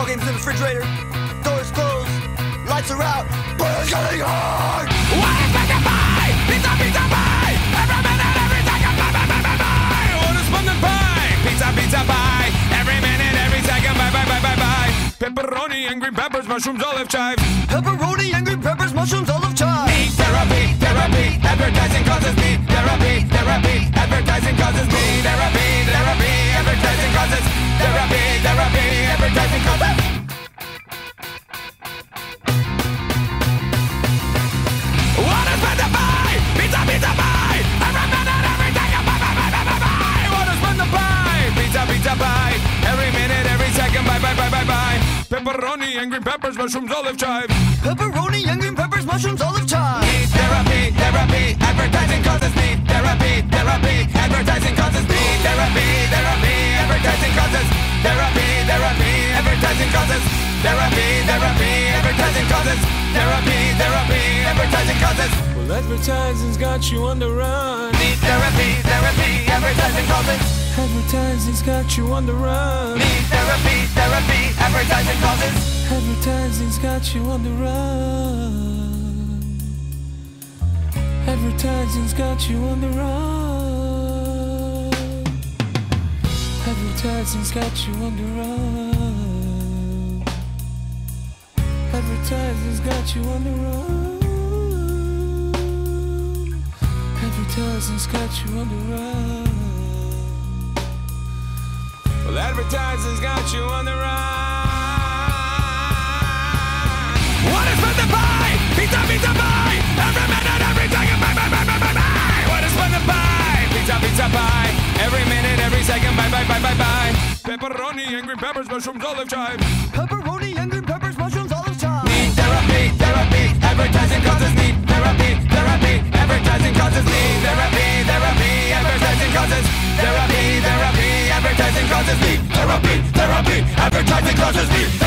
games in the refrigerator, doors closed, lights are out, but it's getting hard. What is meant to buy? Pizza, pizza, pie. Every minute, every second, buy, buy, buy, buy, buy. What is fun to buy? Pizza, pizza, pie. Every minute, every second, buy, buy, buy, buy, buy. Pepperoni and green peppers, mushrooms, olive chives. Pepperoni and green peppers, mushrooms, olive chives. Me therapy, therapy. Advertising causes me therapy, therapy. Advertising causes me therapy, therapy. Advertising causes therapy, therapy. Advertising causes. What is meant to buy? Pizza, pizza, pie. Every minute, every second, buy, buy, buy, buy, buy, buy. What is meant to buy? Pizza, pizza, pie. Every minute, every second, buy, buy, buy, buy, buy. Pepperoni and green peppers, mushrooms, olive chives. Pepperoni and green peppers, mushrooms, olive chives. Me therapy, therapy. Advertising causes me therapy, therapy. Advertising causes me therapy, therapy. Advertising causes therapy, therapy. Advertising causes therapy, therapy. Advertising causes therapy, therapy. Advertising causes. Well, advertising's got you on the run. Me therapy, therapy. Advertising causes. Advertising's got you on the run. Me therapy, therapy. Advertising causes. Advertising's got you on the run. Advertising's got you on the run. Advertising's got you on the run. Advertising's got you on the run. Advertising's got you on the run. Well, advertising's got you on the run. What is meant to buy? Pizza, pizza, pie. Every minute, every second, buy, buy, buy, buy, buy, buy. What is meant to buy? Pizza, pizza, pie. Every minute, every second, buy, buy, buy, buy, buy. Pepperoni and green peppers, mushrooms, olive chives. Pepperoni and green peppers, mushrooms, olive chives. Me therapy, therapy. Advertising causes me therapy, therapy. Advertising causes me therapy, therapy. Advertising causes therapy, therapy. Advertising causes me therapy, therapy. Advertising causes me.